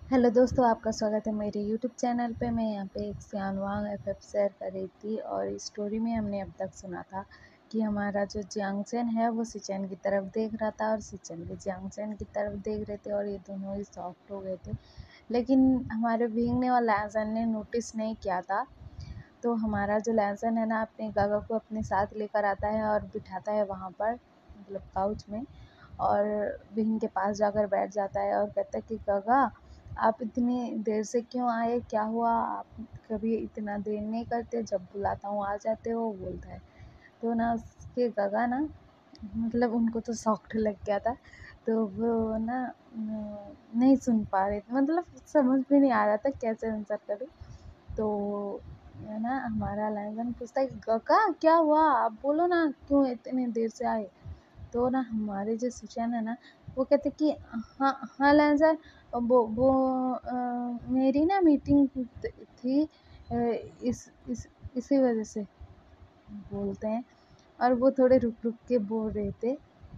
Hello दोस्तों, आपका स्वागत है मेरे यूट्यूब चैनल पे। मैं यहाँ पे एक सियानवांग एफएफ शेयर कर रही थी और इस स्टोरी में हमने अब तक सुना था कि हमारा जो जियांगचैन है वो सिचेन की तरफ देख रहा था और सिचेन भी जियांगचैन की तरफ देख रहे थे और ये दोनों ही सॉफ्ट हो गए थे। लेकिन हमारे विंग ने और लैंसन ने नोटिस नहीं किया था। तो हमारा जो लैंसन है ना, अपने गागा को अपने साथ लेकर आता है और बिठाता है वहाँ पर, मतलब काउच में, और विंग के पास जाकर बैठ जाता है और कहता है कि गागा, आप इतनी देर से क्यों आए, क्या हुआ? आप कभी इतना देर नहीं करते, जब बुलाता हूँ आ जाते हो, बोलता है। तो ना उसके गागा ना, मतलब उनको तो सॉफ्ट लग गया था। तो वो ना नहीं सुन पा रहे थे, मतलब समझ में नहीं आ रहा था कैसे आंसर करूँ। तो है ना, हमारा लैंसन पूछता है कि काका क्या हुआ, आप बोलो ना, क्यों इतनी देर से आए? तो ना हमारे जो सुचैन है ना, वो कहते कि हाँ हाँ लैंसन, वो मेरी ना मीटिंग थी, इस इसी वजह से बोलते हैं। और वो थोड़े रुक रुक के बोल रहे थे।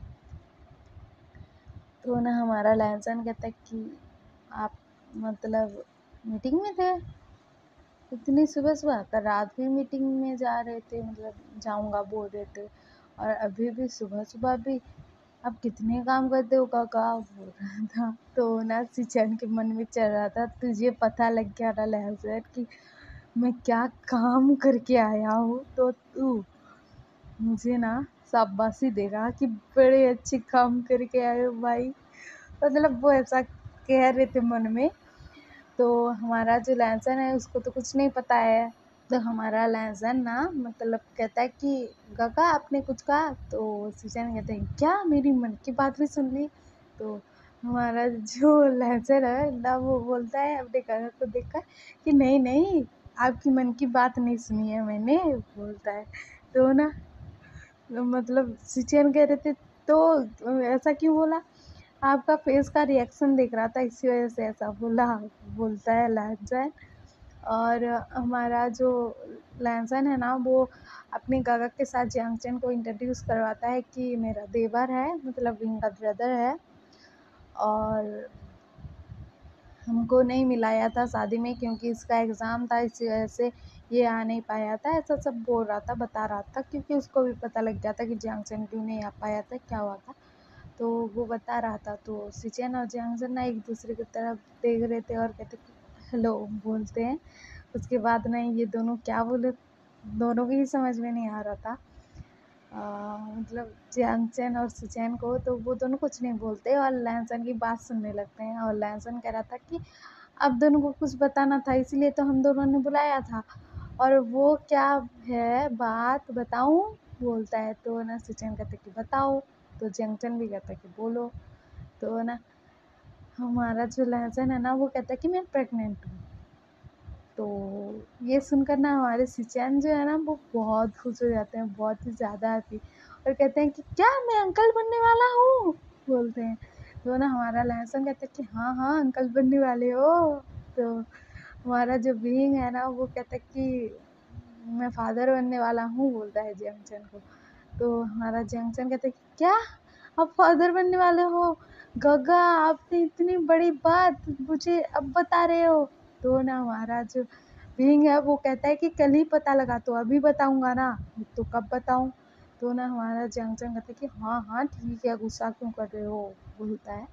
तो ना हमारा लैंसन कहता है कि आप मतलब मीटिंग में थे इतनी सुबह सुबह? कल रात भी मीटिंग में जा रहे थे, मतलब जाऊंगा बोल रहे थे, और अभी भी सुबह सुबह भी आप कितने काम करते हो काका, बोल रहा था। तो ना सिचन के मन में चल रहा था, तुझे पता लग गया ना लहजर कि मैं क्या काम करके आया हूँ, तो तू मुझे ना शाबाशी देगा कि बड़े अच्छे काम करके आए हो भाई। मतलब वो ऐसा कह रहे थे मन में। तो हमारा जो लैंसन है उसको तो कुछ नहीं पता है। तो हमारा लहज़न ना, मतलब कहता है कि काका आपने कुछ कहा? तो सुजैन कहते हैं क्या, मेरी मन की बात भी सुन ली? तो हमारा जो लहज़न है ना, वो बोलता है अपने काका को देखकर कि नहीं नहीं, आपकी मन की बात नहीं सुनी है मैंने, बोलता है। तो ना, मतलब सुजैन कह रहे थे तो ऐसा क्यों बोला? आपका फेस का रिएक्शन देख रहा था, इसी वजह से ऐसा बोला, बोलता है लहज़न। और हमारा जो लैंसन है ना, वो अपने गागा के साथ जियांगचैन को इंट्रोड्यूस करवाता है कि मेरा देवर है, मतलब विंग का ब्रदर है, और हमको नहीं मिलाया था शादी में क्योंकि इसका एग्ज़ाम था, इसी वजह से ये आ नहीं पाया था। ऐसा सब बोल रहा था, बता रहा था, क्योंकि उसको भी पता लग गया था कि जियांगचैन क्यों नहीं आ पाया था, क्या हुआ था। तो वो बता रहा था। तो सिचेन और जियांगचैन ना एक दूसरे की तरफ देख रहे थे और कहते हेलो बोलते हैं। उसके बाद ना ये दोनों क्या बोले, दोनों की ही समझ में नहीं आ रहा था। मतलब जियांगचैन और सुचैन को, तो वो दोनों कुछ नहीं बोलते और लैंसन की बात सुनने लगते हैं। और लैंसन कह रहा था कि अब दोनों को कुछ बताना था, इसीलिए तो हम दोनों ने बुलाया था। और वो क्या है बात, बताऊं? बोलता है। तो ना सुचैन कहते कि बताओ। तो जियांगचैन भी कहता है कि बोलो। तो ना हमारा जो लहज़न है ना, वो कहता है कि मैं प्रेग्नेंट हूँ। तो ये सुनकर ना हमारे सिचैन जो है ना, वो बहुत खुश हो जाते हैं, बहुत ही ज़्यादा हैप्पी, और कहते हैं कि क्या मैं अंकल बनने वाला हूँ, बोलते हैं। तो ना हमारा लहसुन कहता है कि हाँ हाँ अंकल बनने वाले हो। तो हमारा जो बीइंग है ना, वो कहता है कि मैं फादर बनने वाला हूँ, बोलता है जंक्शन को। तो हमारा जंक्शन कहता है कि क्या, आप फादर बनने वाले हो? गगा, आपने इतनी बड़ी बात मुझे अब बता रहे हो? तो ना हमारा जो बीइंग है वो कहता है कि कल ही पता लगा, तो अभी बताऊंगा ना, तो कब बताऊं? तो ना हमारा जंक्शन कहता है कि हाँ हाँ ठीक है, गुस्सा क्यों कर रहे हो, बोलता है।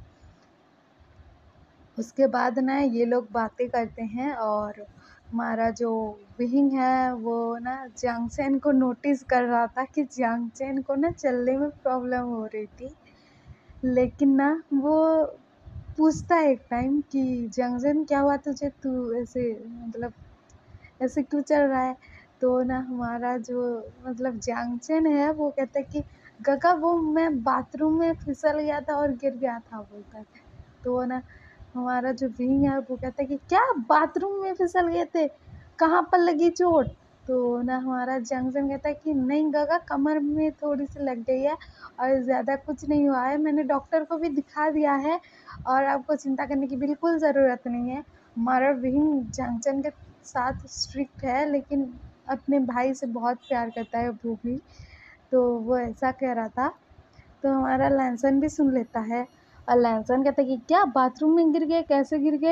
उसके बाद ना ये लोग बातें करते हैं और हमारा जो विंग है वो ना जियांगचैन को नोटिस कर रहा था कि जियांगचैन को ना चलने में प्रॉब्लम हो रही थी। लेकिन ना वो पूछता है एक टाइम कि जियांगचैन क्या हुआ तुझे, तू ऐसे मतलब ऐसे क्यों चल रहा है? तो ना हमारा जो मतलब जियांगचैन है वो कहता है कि गगा, वो मैं बाथरूम में फिसल गया था और गिर गया था, बोलता है। तो ना हमारा जो विंग है वो कहता है कि क्या, बाथरूम में फिसल गए थे, कहाँ पर लगी चोट? तो ना हमारा जंक्शन कहता है कि नहीं गगा, कमर में थोड़ी सी लग गई है और ज़्यादा कुछ नहीं हुआ है, मैंने डॉक्टर को भी दिखा दिया है और आपको चिंता करने की बिल्कुल ज़रूरत नहीं है। हमारा विंग जंक्शन के साथ स्ट्रिक्ट है, लेकिन अपने भाई से बहुत प्यार करता है वो भी। तो वो ऐसा कह रहा था। तो हमारा लैंसन भी सुन लेता है और लैंसन कहता है कि क्या, बाथरूम में गिर गए, कैसे गिर गए?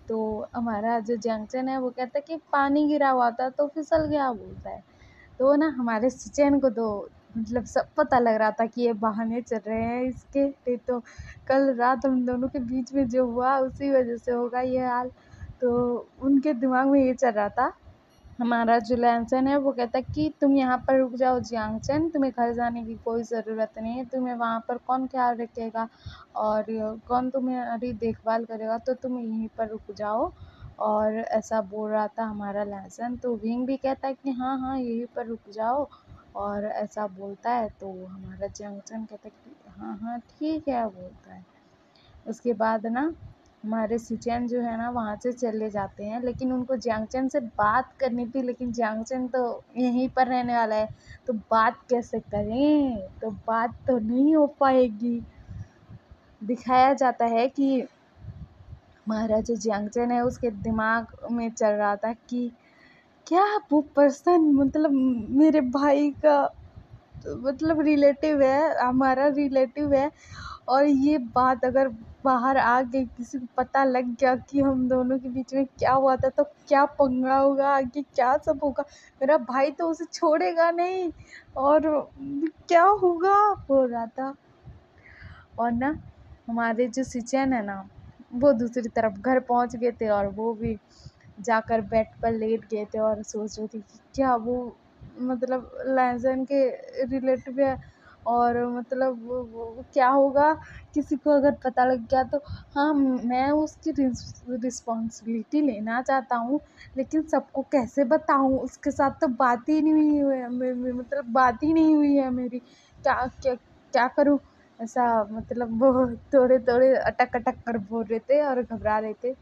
तो हमारा जो जंक्शन है वो कहता है कि पानी गिरा हुआ था तो फिसल गया बोलता है। तो ना हमारे सुचैन को तो मतलब सब पता लग रहा था कि ये बहाने चल रहे हैं इसके, नहीं तो कल रात हम दोनों के बीच में जो हुआ उसी वजह से होगा ये हाल। तो उनके दिमाग में ये चल रहा था। हमारा जो लैंसन है वो कहता है कि तुम यहाँ पर रुक जाओ जियांगचन, तुम्हें घर जाने की कोई ज़रूरत नहीं है, तुम्हें वहाँ पर कौन ख्याल रखेगा और कौन तुम्हारी देखभाल करेगा, तो तुम यहीं पर रुक जाओ। और ऐसा बोल रहा था हमारा लैंसन। तो विंग भी कहता है कि हाँ हाँ यहीं पर रुक जाओ, और ऐसा बोलता है। तो हमारा जियांगचन कहता है कि हाँ हाँ ठीक है बोलता है। उसके बाद ना हमारे सिचेन जो है ना वहाँ से चले जाते हैं, लेकिन उनको जियांगचन से बात करनी थी, लेकिन जियांगचन तो यहीं पर रहने वाला है, तो बात कैसे करें, तो बात तो नहीं हो पाएगी। दिखाया जाता है कि हमारा जो जियांगचन है उसके दिमाग में चल रहा था कि क्या वो पर्सन मतलब मेरे भाई का मतलब रिलेटिव है, हमारा रिलेटिव है, और ये बात अगर बाहर आ गई, किसी को पता लग गया कि हम दोनों के बीच में क्या हुआ था, तो क्या पंगा होगा, आगे क्या सब होगा, मेरा भाई तो उसे छोड़ेगा नहीं, और क्या होगा बोल रहा था। और ना हमारे जो सिचन है ना वो दूसरी तरफ घर पहुंच गए थे, और वो भी जाकर बेड पर लेट गए थे और सोच रहे थे कि क्या वो मतलब लहसुन के रिलेटिव है, और मतलब वो क्या होगा, किसी को अगर पता लग गया तो। हाँ मैं उसकी रिस्पॉन्सिबिलिटी लेना चाहता हूँ, लेकिन सबको कैसे बताऊँ, उसके साथ तो बात ही नहीं हुई है मतलब बात ही नहीं हुई है मेरी, क्या क्या क्या करूँ ऐसा। मतलब वो थोड़े थोड़े अटक अटक कर बोल रहे थे और घबरा रहे थे।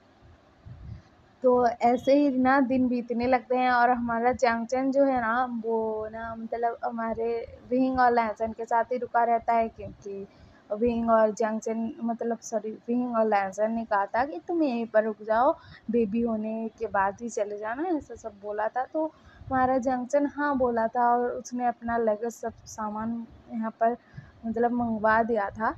तो ऐसे ही ना दिन बीतने लगते हैं, और हमारा जंक्शन जो है ना वो ना मतलब हमारे विंग और लहसुन के साथ ही रुका रहता है, क्योंकि विंग और जंक्शन मतलब सॉरी विंग और लहसुन ने कहा था कि तुम यहीं पर रुक जाओ, बेबी होने के बाद ही चले जाना, ऐसा सब बोला था। तो हमारा जंक्शन हाँ बोला था, और उसने अपना लगेज सब सामान यहाँ पर मतलब मंगवा दिया था।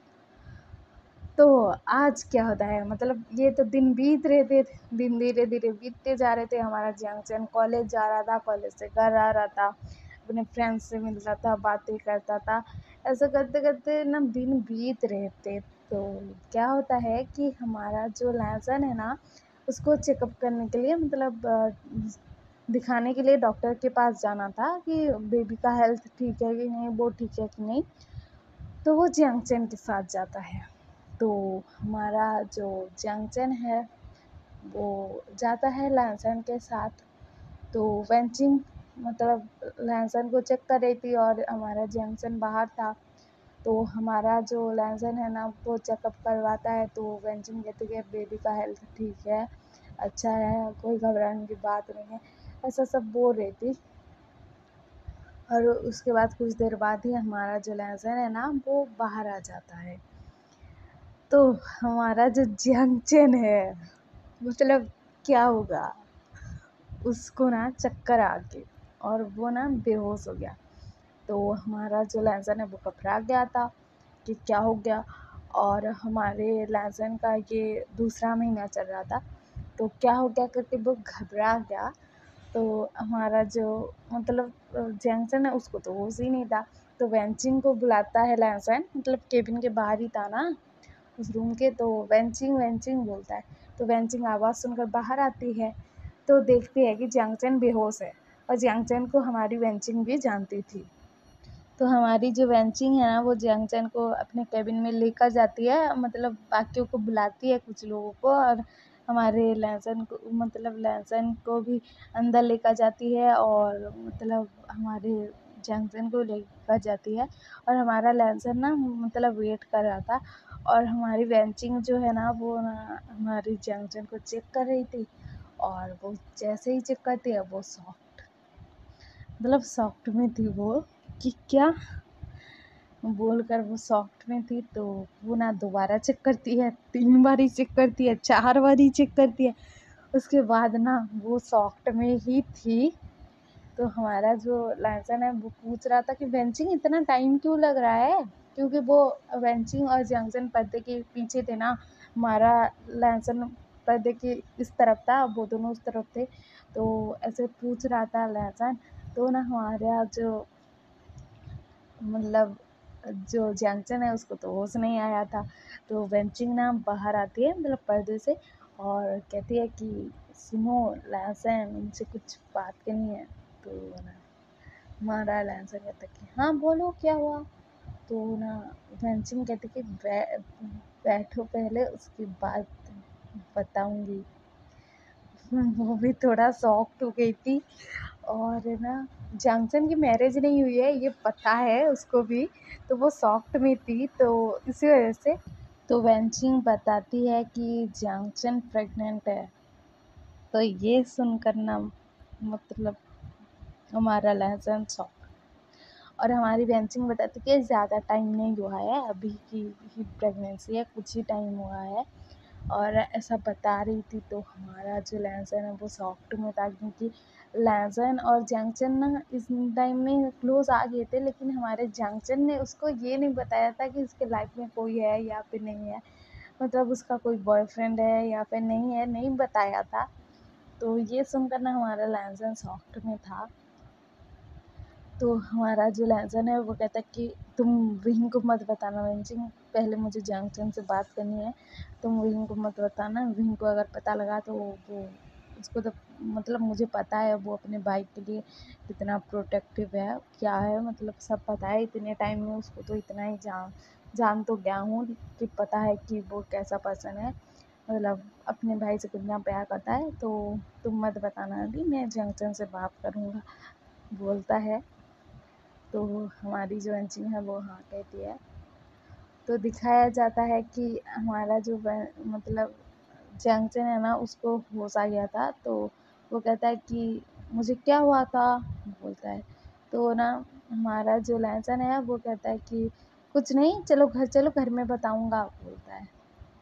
तो आज क्या होता है मतलब ये तो दिन बीत रहे थे, दिन धीरे धीरे बीतते जा रहे थे। हमारा जियांगचन कॉलेज जा रहा था, कॉलेज से घर आ रहा था, अपने फ्रेंड्स से मिलता था, बातें करता था। ऐसा करते करते ना दिन बीत रहे थे। तो क्या होता है कि हमारा जो लहसुन है ना उसको चेकअप करने के लिए मतलब दिखाने के लिए डॉक्टर के पास जाना था कि बेबी का हेल्थ ठीक है कि नहीं, वो ठीक है कि नहीं। तो वो जियांगचन के साथ जाता है। तो हमारा जो जंक्शन है वो जाता है लहसुन के साथ। तो वेंचिंग मतलब लहसुन को चेक कर रही थी, और हमारा जंक्शन बाहर था। तो हमारा जो लहसुन है ना वो चेकअप करवाता है। तो वेंचिंग कहती है बेबी का हेल्थ ठीक है, अच्छा है, कोई घबराने की बात नहीं है, ऐसा सब बोल रही थी। और उसके बाद कुछ देर बाद ही हमारा जो लहसुन है ना वो बाहर आ जाता है। तो हमारा जो जंक्शन है मतलब क्या होगा, उसको ना चक्कर आ गई और वो ना बेहोश हो गया। तो हमारा जो लहसुन है वो घबरा गया था कि क्या हो गया। और हमारे लहसुन का ये दूसरा महीना चल रहा था, तो क्या हो गया करके वो घबरा गया। तो हमारा जो मतलब जंक्शन है उसको तो होश ही नहीं था। तो वेंचिंग को बुलाता है लहसुन, मतलब केबिन के बाहर ही था ना उस रूम के। तो वेंचिंग वेंचिंग बोलता है। तो वेंचिंग आवाज़ सुनकर बाहर आती है, तो देखती है कि जियांगचन बेहोश है, और जियांगचन को हमारी वेंचिंग भी जानती थी। तो हमारी जो वेंचिंग है ना वो जियांगचन को अपने केबिन में लेकर जाती है, मतलब बाकियों को बुलाती है कुछ लोगों को, और हमारे लहसुन को मतलब लहसुन को भी अंदर लेकर जाती है, और मतलब हमारे जियांगचन को लेकर जाती है। और हमारा लहसुन ना मतलब वेट कर रहा था, और हमारी वेंचिंग जो है ना वो ना हमारी जियांगचन को चेक कर रही थी। और वो जैसे ही चेक करती है वो सॉफ्ट मतलब सॉफ्ट में थी वो कि क्या बोलकर वो सॉफ्ट में थी। तो वो ना दोबारा चेक करती है, 3 बारी चेक करती है, 4 बारी चेक करती है, उसके बाद ना वो सॉफ्ट में ही थी। तो हमारा जो लहसुन है वो पूछ रहा था कि वेंचिंग इतना टाइम क्यों लग रहा है, क्योंकि वो वेंचिंग और जंक्शन पर्दे के पीछे थे ना। हमारा लहसुन पर्दे के इस तरफ था, वो दोनों उस तरफ थे। तो ऐसे पूछ रहा था लहसन, तो ना हमारा जो मतलब जो जैंक्शन है उसको तो होश नहीं आया था। तो वेंचिंग ना बाहर आती है मतलब पर्दे से, और कहती है कि सुनो लहसन, उनसे कुछ बात करनी है। तो ना हमारा लहसन कहता है कि हाँ बोलो क्या हुआ। तो ना वेंचिंग कहती कि बैठो पहले, उसके बाद बताऊंगी। वो भी थोड़ा शॉक्ड हो गई थी। और ना जैंक्शन की मैरिज नहीं हुई है ये पता है उसको भी, तो वो शॉक्ड में थी, तो इसी वजह से। तो वेंचिंग बताती है कि जैंक्शन प्रेग्नेंट है। तो ये सुनकर ना मतलब हमारा लहसन शॉक। और हमारी वेंचिंग बताती है कि ज़्यादा टाइम नहीं हुआ है, अभी की ही प्रेगनेंसी है, कुछ ही टाइम हुआ है। और ऐसा बता रही थी, तो हमारा जो लहसन है वो शॉक्ड में था, क्योंकि लहसन और जैंक्शन ना इस टाइम में क्लोज आ गए थे, लेकिन हमारे जैंक्शन ने उसको ये नहीं बताया था कि उसके लाइफ में कोई है या फिर नहीं है, मतलब उसका कोई बॉयफ्रेंड है या फिर नहीं है, नहीं बताया था। तो ये सुनकर ना हमारा लहसन शॉक्ड में था। तो हमारा जो लहसन है वो कहता है कि तुम विहिंग को मत बताना वेंचिंग, पहले मुझे जैंक्शन से बात करनी है, तुम विहिंग को मत बताना। विहिंग को अगर पता लगा तो वो उसको तो मतलब मुझे पता है वो अपने भाई के लिए कितना प्रोटेक्टिव है, क्या है, मतलब सब पता है। इतने टाइम में उसको तो इतना ही जान तो गया हूँ कि पता है कि वो कैसा पर्सन है, मतलब अपने भाई से कितना प्यार करता है। तो तुम मत बताना अभी, मैं जैंक्शन से बात करूँगा, बोलता है। तो हमारी जो अंचिंग है वो हाँ कहती है। तो दिखाया जाता है कि हमारा जो मतलब जंक्शन है ना उसको होश आ गया था। तो वो कहता है कि मुझे क्या हुआ था, बोलता है। तो ना हमारा जो लहसन है वो कहता है कि कुछ नहीं, चलो घर चलो, घर में बताऊंगा, बोलता है।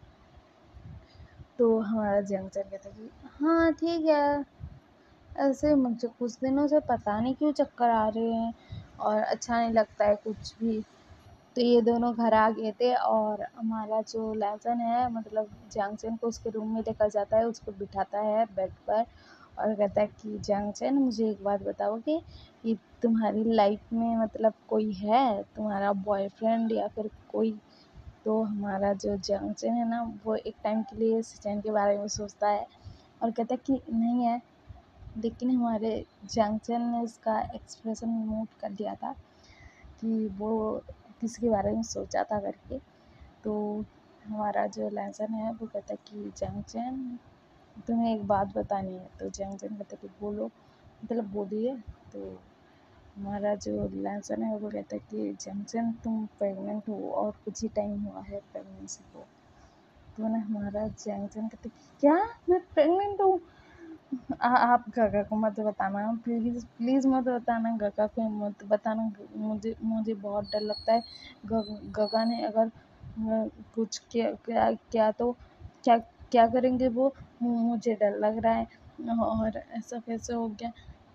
तो हमारा जंक्शन कहता है कि हाँ ठीक है, ऐसे मुझे कुछ दिनों से पता नहीं क्यों चक्कर आ रहे हैं और अच्छा नहीं लगता है कुछ भी। तो ये दोनों घर आ गए थे, और हमारा जो लहसन है मतलब जैंक्शन को उसके रूम में लेकर जाता है, उसको बिठाता है बेड पर, और कहता है कि जैंक्शन मुझे एक बात बताओगे कि तुम्हारी लाइफ में मतलब कोई है, तुम्हारा बॉयफ्रेंड या फिर कोई। तो हमारा जो जैंक्शन है ना वो एक टाइम के लिए सिचन के बारे में सोचता है और कहता है कि नहीं है, लेकिन हमारे जैंक्शन ने उसका एक्सप्रेशन नोट कर लिया था कि वो किसके बारे में सोचा था करके। तो हमारा जो लहसन है वो कहता है कि जंक्शन तुम्हें एक बात बतानी है। तो जंक्शन कहता है कि बोलो, मतलब बोलिए। तो हमारा जो लहसन है वो कहता है कि जंक्शन तुम प्रेग्नेंट हो और कुछ ही टाइम हुआ है प्रेगनेंसी को। तो ना हमारा जंक्शन कहता है कि क्या मैं प्रेग्नेंट हूँ, आप गगा को मत बताना, प्लीज़ प्लीज़ मत बताना, गगा को मत बताना, मुझे मुझे बहुत डर लगता है। गगा ने अगर कुछ किया तो क्या क्या करेंगे वो, मुझे डर लग रहा है। और ऐसा कैसे हो गया,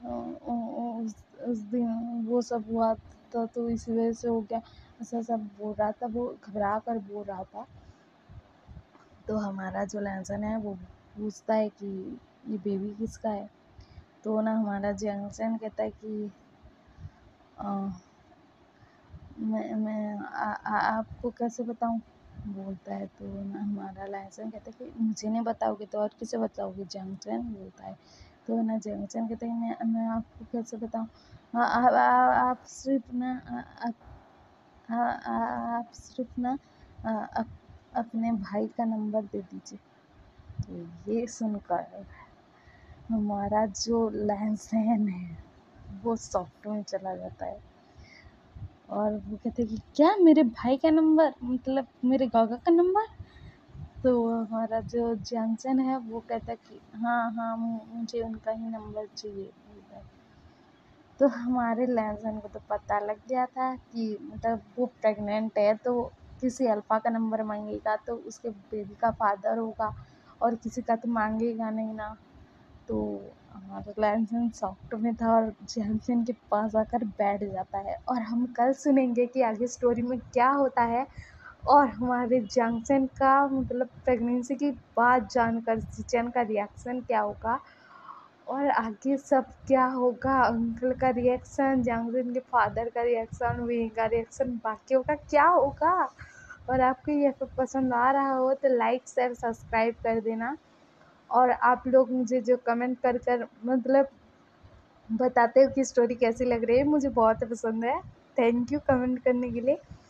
उस दिन वो सब हुआ था तो इसी वजह से हो गया, ऐसा सब बोल रहा था, वो घबरा कर बोल रहा था। तो हमारा जो लहसन है वो पूछता है कि ये बेबी किसका है। तो ना हमारा जंक्शन कहता है कि अ, मैं आपको कैसे बताऊं, बोलता है। तो ना हमारा लहसन कहता है कि मुझे नहीं बताओगे तो और किसे बताओगे, जंक्शन, बोलता है। तो ना जंक्शन कहता है मैं आपको कैसे बताऊं, हाँ आप सिर्फ ना आप सिर्फ ना अपने भाई का नंबर दे दीजिए। तो ये सुनकर हमारा जो लहसन है वो सॉफ्ट में चला जाता है, और वो कहते हैं कि क्या मेरे भाई का नंबर, मतलब मेरे गागा का नंबर। तो हमारा जो जॉनसन है वो कहता है कि हाँ हाँ मुझे उनका ही नंबर चाहिए, बोलता है। तो हमारे लहसन को तो पता लग गया था कि मतलब वो प्रेग्नेंट है, तो किसी अल्फा का नंबर मांगेगा तो उसके बेबी का फादर होगा, और किसी का तो मांगेगा नहीं ना। तो हमारा लहसन सॉफ्ट में था और जैनसन के पास आकर बैठ जाता है, और हम कल सुनेंगे कि आगे स्टोरी में क्या होता है, और हमारे जंक्शन का मतलब प्रेगनेंसी की बात जानकर सिचन का रिएक्शन क्या होगा और आगे सब क्या होगा, अंकल का रिएक्शन, जंक्शन के फादर का रिएक्शन, वी का रिएक्शन, बाकियों का क्या होगा। और आपको ये पसंद आ रहा हो तो लाइक शेयर सब्सक्राइब कर देना। और आप लोग मुझे जो कमेंट कर कर मतलब बताते हो कि स्टोरी कैसी लग रही है, मुझे बहुत पसंद है। थैंक यू कमेंट करने के लिए।